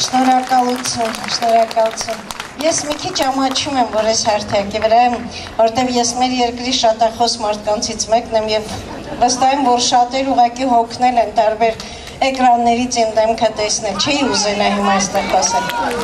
Շնորհակալություն։ Ես մի քիչ ամաչում եմ, որ ես հարթակի վրա եմ, որտեղ ես մեր երկրի շատախոս մարդկանցից մեկն եմ եւ վստահ եմ, որ շատեր ուղղակի հոգնել են տարբեր էկրաններից իմ դեմքը տեսնել, չի ուզենա հիմա այստեղ ասել։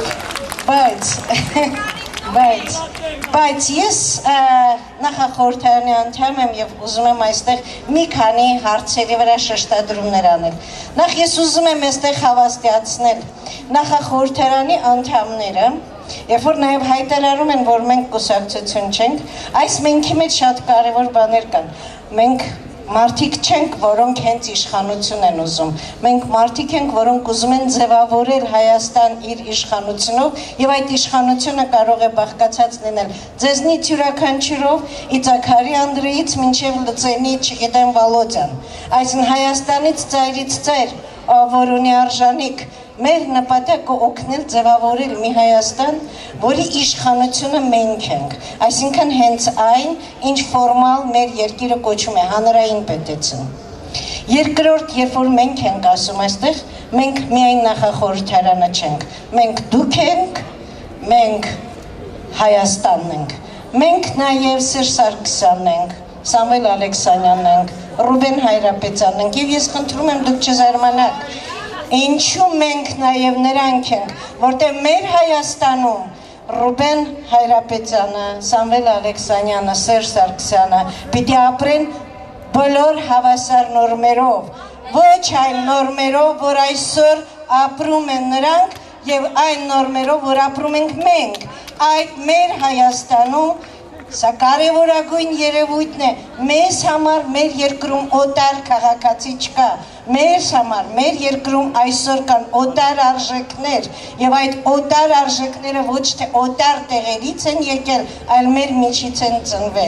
Բայց ես նախախորհրդարանի անդամ եմ եւ ուզում եմ այստեղ մի քանի հարցերի վրա շեշտադրումներ անել։ Նախ ես ուզում եմ այստեղ հավաստիացնել նախախորհրդարանի անդամները, երբ որ նաեւ հայտարարում են, որ մենք կուսակցություն չենք, այս մենքի մեջ շատ կարեւոր բաներ կան։ Մենք մարդիկ չենք, որոնք հենց իշխանություն են ուզում։ Մենք մարդիկ ենք, որոնք ուզում են ձևավորել Հայաստան իր իշխանությունով, եւ այդ իշխանությունը կարող է բաղկացած լինել ձեզնից յուրաքանչյուրով, Իցակարի Անդրեից մինչև Լծենի, չգիտեմ, Վալոդյան։ Այսինքն Հայաստանից ծայրից ծայր, որ ունի արժանիք, մեր նպատակը օգնել ձևավորել մի Հայաստան, որի իշխանությունը մենք ենք, այսինքն հենց այն, ինչ ֆորմալ մեր երկիրը կոչում է հանրային պետություն։ Երկրորդ, երբ որ մենք ենք ասում այստեղ, մենք միայն նախախորհրդարանը չենք, մենք դուք ենք, մենք Հայաստանն ենք, մենք նաև Սերժ Սարգսյանն ենք, Սամվել Ալեքսանյանն ենք, Ռուբեն Հայրապետյանն ենք, եւ ես խնդրում եմ դուք չզարմանաք, ինչու մենք նաև նրանք ենք, որտեղ մեր Հայաստանում Ռուբեն Հայրապետյանը, Սամվել Ալեքսանյանը, Սերժ Սարգսյանը պիտի ապրեն բոլոր հավասար նորմերով, ոչ այն նորմերով, որ այսօր ապրում են նրանք եւ այն նորմերով, որ ապրում ենք մենք, այդ մեր Հայաստանում Սա կարևորագույն երևույթն է, մեզ համար մեր երկրում օտար քաղաքացի չկա, մեզ համար մեր երկրում այսօր կան օտար արժեքներ եւ այդ օտար արժեքները ոչ թե օտար տեղերից են եկել, այլ մեր միջից են ծնվել։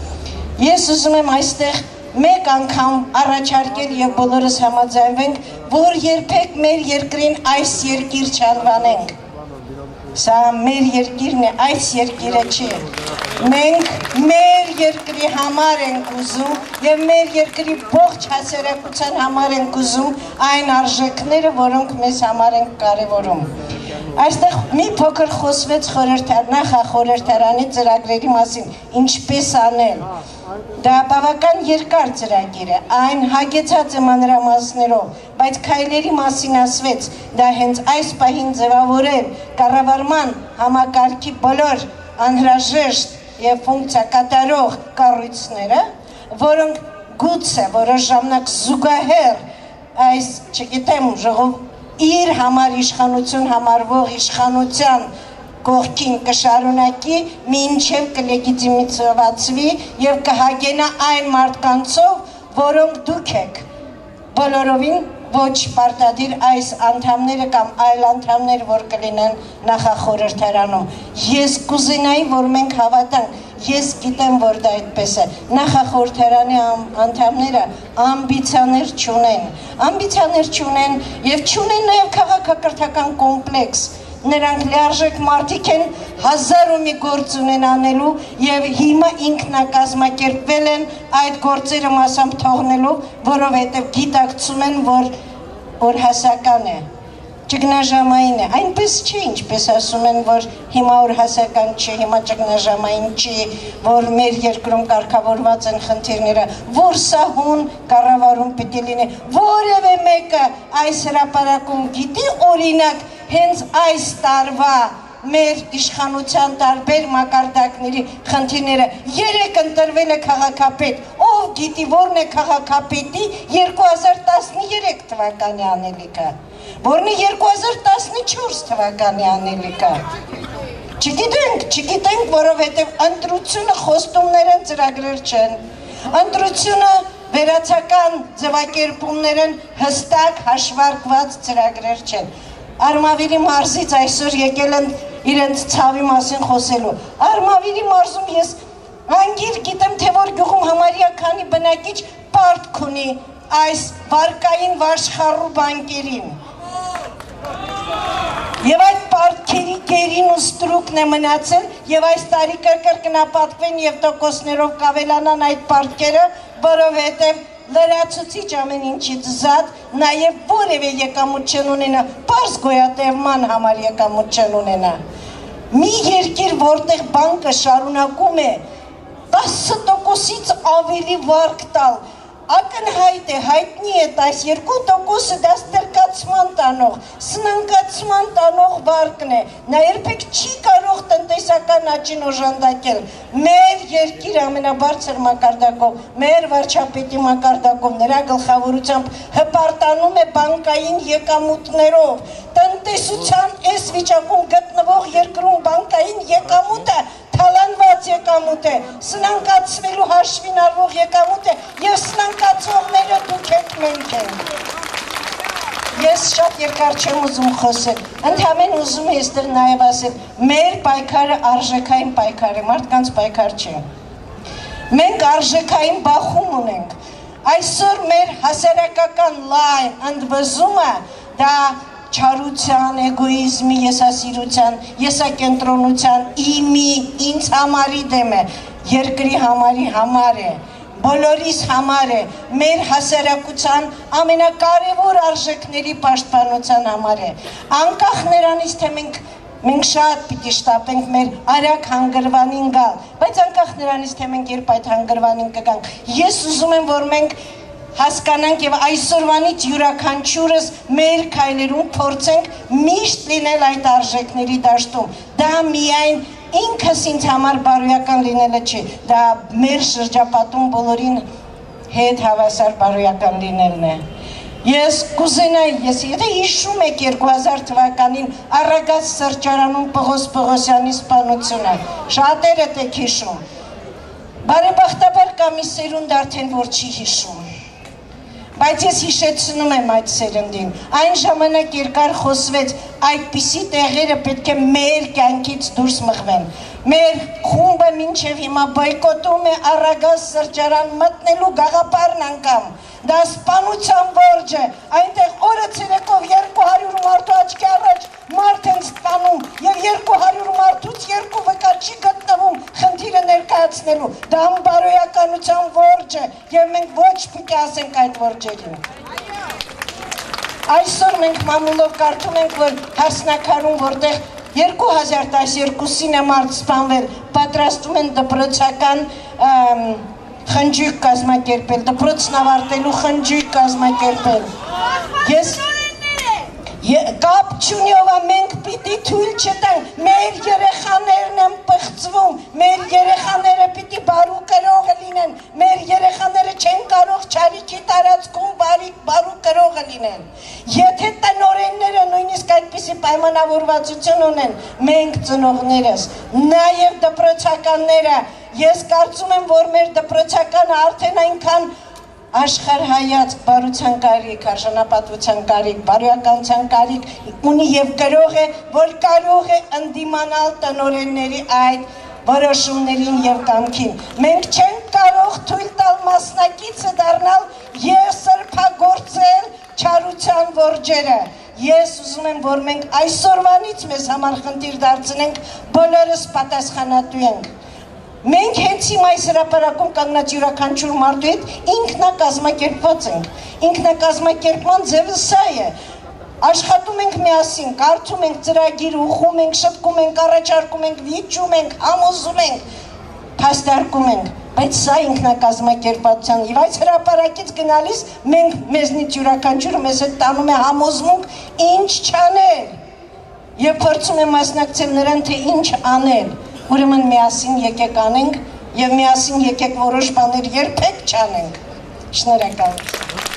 Ես ուզում եմ այստեղ մեկ անգամ առաջարկել եւ բոլորս համաձայնվենք, որ երբեք մեր երկրին այս երկիր չանվանենք։ Սա մեր երկիրն է, այս երկիրը չի։ Մենք մեր երկրի համար ենք ուզում եւ մեր երկրի ողջ հասարակության համար ենք ուզում այն արժեքները, որոնք մեզ համար են կարեւորում։ Այստեղ մի փոքր խոսվեց նախախորհրդարանի ծրագրերի մասին, ինչպես անել։ Դա բավական երկար ծրագիր է, այն հագեցած է մանրամասներով, բայց քայլերի մասին ասվեց, դա հենց այս պահին ձևավորել կառավարման համակարգի բոլոր անհրաժեշտ եւ ֆունկցիա կատարող կառույցները, որոնք գուցե որոշ ժամանակ զուգահեռ այս, չգիտեմ, ժողով իր համար իշխանություն համարվող իշխանության կողքին կշարունակի, մինչև կլեգիտիմացվի եւ կհագենա այն մարդկանցով, որոնք դուք եք, բոլորովին ոչ պարտադիր այս անդամները կամ այլ անդամներ, որ կլինեն նախախորհրդարանում։ Ես կուզենայի, որ մենք հավատանք, ես գիտեմ, որ դա այդպես է։ Նախախորհրդարանի անդամները ամբիցիաներ չունեն եւ չունեն նաեւ քաղաքակրթական կոմպլեքս։ Նրանք լիարժեք մարդիկ են, հազար ու մի գործ ունեն անելու եւ հիմա ինքնակազմակերպվել են այդ գործերը մասամբ թողնելով, որովհետեւ գիտակցում են, որ հասական է, ճգնաժամային է, այնպես չի, ինչպես ասում են, որ հիմա որ հասական չի, հիմա ճգնաժամային չի, որ մեր երկրում կարգավորված են խնդիրները, որ սահուն կառավարում պիտի լինի, որևէ մեկը այս հրապարակում գիտի օրինակ հենց այս տարվա մեր իշխանության տարբեր մակարդակների խնդիրները երեք ընտրվել է քաղաքապետ, ով գիտի որն է քաղաքապետի 2013 թվականի անելիքը, որն է 2014 թվականի անելիքը, չգիտենք, որովհետև ընտրությունը խոստումներ են, ծրագրեր չեն, ընտրությունը վերացական ձևակերպումներ են, հստակ հաշվարկված ծրագրեր չեն, Արմավիրի մարզից այսօր եկել են իրենց ցավի մասին խոսելու։ Արմավիրի մարզում ես անգիր գիտեմ, թե որ գյուղում համարյա քանի բնակիչ պարտք ունի այս վարկային վաշխառու բանկերին։ Եվ այդ պարտքերի գերին ու ստրուկն է մնացել եւ այս տարի կրկնապատկվեն եւ տոկոսներով կավելանան այդ պարտքերը, որովհետեւ լրացուցիչ ամեն ինչից զատ, նաև որևէ եկամուտ չեն ունենա, պարզ գոյատևման համար եկամուտ չեն ունենա։ Մի երկիր, որտեղ բանկը շարունակում է 10%-ից ավելի վարկ տալ, ակնհայտ է, հայտնի է, 12%-ը դա ստրկացման տանող, սնանկացման տանող վարկն է, նա երբեք չի կարող տնտեսական աճին օժանդակել։ Մեր երկիր ամենաբարձր մակարդակով, մեր վարչապետի մակարդակով, նրա գլխավորությամբ հպարտանում է բանկային եկամուտներով։ Տնտեսության այս վիճակում գտնվող երկրում բանկային եկամուտը թալանված եկամուտ է, սնանկացվելու հաշվին արվող եկամուտ է և սնանկացողները դուք եք մենք ենք։ Ես շատ երկար չեմ ուզում խոսել, ընդհանրեն ուզում է այստեղ նաև ասել, մեր պայքարը արժեքային պայքար է, մարդկանց պայքար չէ։ Մենք արժեքային բախում ունենք, այսօր մեր հասարակական լայն ընդվզումը դա չարության, էգոիզմի, եսասիրության, եսակենտրոնության, իմի, ինձ համարի դեմ է, երկրի համարի համար է, բոլորիս համար է, մեր հասարակության ամենակարևոր արժեքների պաշտպանության համար է, անկախ նրանից, թե մենք շատ պիտի շտապենք մեր արագ հանգրվանին գալ, բայց անկախ նրանից, թե մենք երբ այդ հանգրվանին կգանք, ես ուզում եմ, որ մենք հասկանանք և այսօրվանից յուրաքանչյուրս մեր քայլերում փորձենք միշտ լինել այդ արժեքների դաշտում։ Դա միայն ինքս ինձ համար բարոյական լինելը չի, դա մեր շրջապատում բոլորին հետ հավասար բարոյական լինելն է։ Ես կուզենայի, եթե հիշում եք 2000 թվականին Առագաց սրճարանում Պողոս Պողոսյանի սպանությունը, շատերդ եք հիշում, բարեբախտաբար կա մի սերունդ արդեն, որ չի հիշում։ Բայց ես հիշեցնում եմ այդ սերնդին, այն ժամանակ երկար խոսվեց, այդպիսի տեղերը պետք է մեր կյանքից դուրս մղվեն։ Մեր խումբը մինչև հիմա բոյկոտում է Առագաց սրճարան մտնելու գաղափարն անգամ։ Դա սպանության որջ է, այնտեղ օրը ցերեկով 200 մարդու աչքի առաջ մարդ են սպանում և 200 մարդուց 2 վկա չի գտնվում խնդիրը ներկայացնելու։ Դա անբարոյականության որջ է և մենք ոչ պիտի ասենք այդ որջերին։ Այսօր մենք մամուլով կարդում ենք, որ Հասնակարում, որտեղ 2012-ին է մարդ սպանվել, պատրաստում են դպրոցական խնջույք կազմակերպել, դպրոցն ավարտելու խնջույք կազմակերպել։ Ես կապ չունի, մենք պիտի թույլ չտանք, մեր երեխաներն են պղծվում, մեր երեխաները պիտի բարու կրողը լինեն, մեր երեխաները չեն կարող չարիքի տարածքում բարու կրողը լինեն։ Եթե տնօրենները նույնիսկ այդպիսի պայմանավորվածություն ունեն, մենք ծնողներս, նաև դպրոցականները, ես կարծում եմ, որ մեր դպրոցականը արդեն այնքան աշխարհայացք բարության կարիք, արժանապատվության կարիք, բարոյականության կարիք ունի և գրող է, որ կարող է ընդդիմանալ տնօրենների այդ որոշումներին և կամքին։ Մենք չենք կարող թույլ տալ մասնակիցը դառնալ և սրբագործել չարության որջերը։ Ես ուզում եմ, որ մենք այսօրվանից մեզ համար խնդիր դարձնենք, բոլորս պատասխանատու ենք։ Մենք հենց հիմա այս հրապարակում կանգնած յուրաքանչյուր մարդու հետ ինքնակազմակերպված ենք։ Ինքնակազմակերպման ձևը սա է։ Աշխատում ենք միասին, կարդում ենք ծրագիր, ուղղում ենք, շտկում ենք, առաջարկում ենք, վիճում ենք, համոզում ենք, փաստարկում ենք, բայց սա ինքնակազմակերպվածության և այս հրապարակից գնալիս մենք մեզնից յուրաքանչյուրը մեզ հետ տանում է համոզմունք ինչ չանել և փորձում է մասնակցել նրան, թե ինչ անել։ Ուրեմն միասին եկեք անենք և միասին եկեք որոշ բաներ երբեք չանենք։ Շնորհակալ եմ։